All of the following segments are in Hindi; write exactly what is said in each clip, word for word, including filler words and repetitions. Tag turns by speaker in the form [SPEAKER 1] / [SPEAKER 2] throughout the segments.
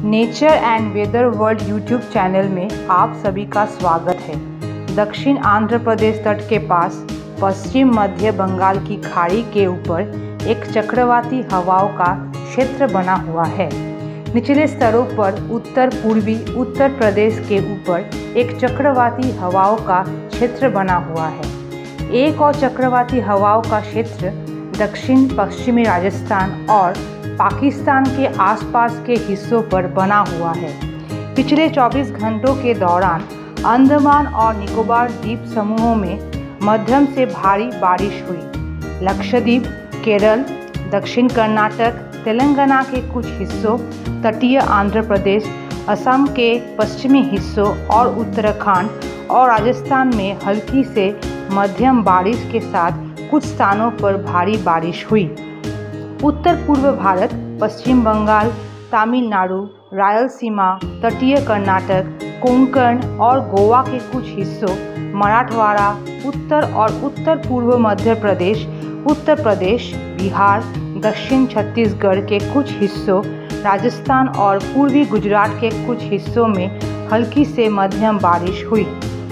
[SPEAKER 1] Nature and weather world YouTube channel में आप सभी का स्वागत है। दक्षिण आंध्र प्रदेश तट के पास पश्चिम मध्य बंगाल की खाड़ी के ऊपर एक चक्रवाती हवाओं का क्षेत्र बना हुआ है। निचले स्तरों पर उत्तर पूर्वी उत्तर प्रदेश के ऊपर एक चक्रवाती हवाओं का क्षेत्र बना हुआ है। एक और चक्रवाती हवाओं का क्षेत्र दक्षिण पश्चिमी राजस्थान और पाकिस्तान के आसपास के हिस्सों पर बना हुआ है। पिछले चौबीस घंटों के दौरान अंडमान और निकोबार द्वीप समूहों में मध्यम से भारी बारिश हुई। लक्षद्वीप, केरल, दक्षिण कर्नाटक, तेलंगाना के कुछ हिस्सों, तटीय आंध्र प्रदेश, असम के पश्चिमी हिस्सों और उत्तराखंड और राजस्थान में हल्की से मध्यम बारिश के साथ कुछ स्थानों पर भारी बारिश हुई। उत्तर पूर्व भारत, पश्चिम बंगाल, तमिलनाडु, रायलसीमा, तटीय कर्नाटक, कोंकण और गोवा के कुछ हिस्सों, मराठवाड़ा, उत्तर और उत्तर पूर्व मध्य प्रदेश, उत्तर प्रदेश, बिहार, दक्षिण छत्तीसगढ़ के कुछ हिस्सों, राजस्थान और पूर्वी गुजरात के कुछ हिस्सों में हल्की से मध्यम बारिश हुई।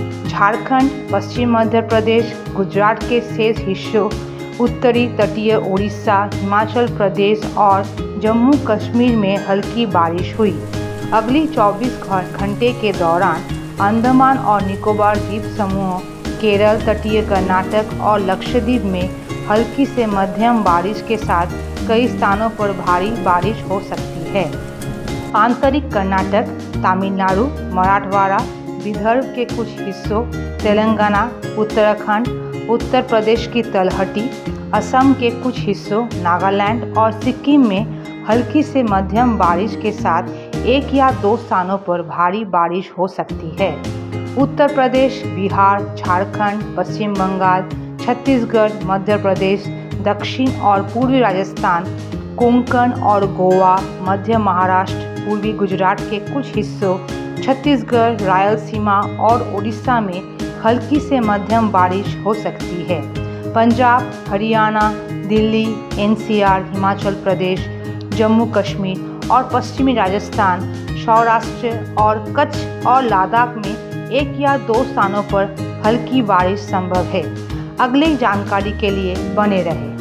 [SPEAKER 1] झारखंड, पश्चिम मध्य प्रदेश, गुजरात के शेष हिस्सों, उत्तरी तटीय ओडिशा, हिमाचल प्रदेश और जम्मू कश्मीर में हल्की बारिश हुई। अगली चौबीस घंटे के दौरान अंडमान और निकोबार द्वीप समूहों, केरल, तटीय कर्नाटक और लक्षद्वीप में हल्की से मध्यम बारिश के साथ कई स्थानों पर भारी बारिश हो सकती है। आंतरिक कर्नाटक, तमिलनाडु, मराठवाड़ा, विदर्भ के कुछ हिस्सों, तेलंगाना, उत्तराखंड, उत्तर प्रदेश की तलहटी, असम के कुछ हिस्सों, नागालैंड और सिक्किम में हल्की से मध्यम बारिश के साथ एक या दो स्थानों पर भारी बारिश हो सकती है। उत्तर प्रदेश, बिहार, झारखंड, पश्चिम बंगाल, छत्तीसगढ़, मध्य प्रदेश, दक्षिण और पूर्वी राजस्थान, कोंकण और गोवा, मध्य महाराष्ट्र, पूर्वी गुजरात के कुछ हिस्सों, छत्तीसगढ़, रायलसीमा और उड़ीसा में हल्की से मध्यम बारिश हो सकती है। Punjab, Haryana, Delhi, N C R, Himachal Pradesh, Jammu Kashmir और पश्चिमी राजस्थान, सौराष्ट्र और कच्छ और लद्दाख में एक या दो स्थानों पर हल्की बारिश संभव है। अगली जानकारी के लिए बने रहें।